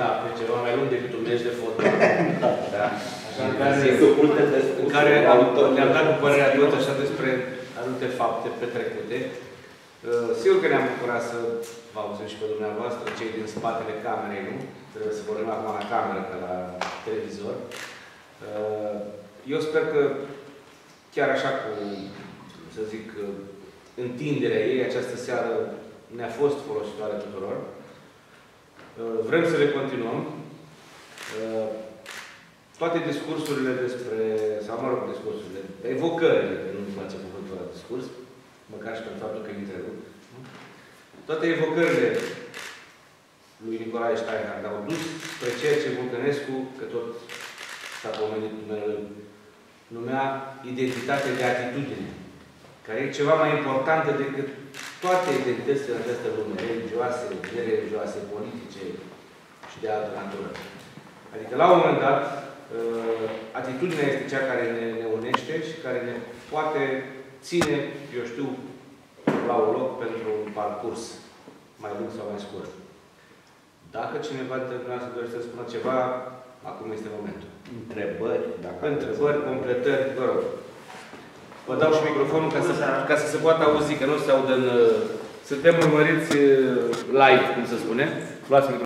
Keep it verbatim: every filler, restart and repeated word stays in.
etape, ceva mai lung decât un meci de fotbal. Da. Așa, în care, în care ne-am dat cu părerea toți așa despre anumite fapte petrecute. Sigur că ne-am bucurat să vă auzim și pe dumneavoastră, cei din spatele camerei, nu? Trebuie să vorbim acum la cameră, ca la televizor. Eu sper că chiar așa cu, să zic, întinderea ei, această seară ne-a fost folositoare tuturor. Vrem să le continuăm. Toate discursurile despre, sau mă rog, discursurile, evocările, că nu-mi place cuvântul ăla discurs, măcar și pentru faptul că îi întrerup. Toate evocările lui Nicolae Steinhardt au dus spre ceea ce Vulcănescu, că tot s-a pomenit numele, numea identitate de atitudine, care e ceva mai importantă decât toate identitățile în această lume, religioase, nereligioase, politice și de altă natură. Adică, la un moment dat, atitudinea este cea care ne, ne unește și care ne poate ține, eu știu, la un loc pentru un parcurs mai lung sau mai scurt. Dacă cineva dintre dumneavoastră dorește să spună ceva, acum este momentul. Întrebări, dacă Întrebări, completări, vă rog. Vă dau și microfonul ca să, ca să se poată auzi, că nu se audă în... Suntem urmăriți live, cum se spune. Luați microfonul.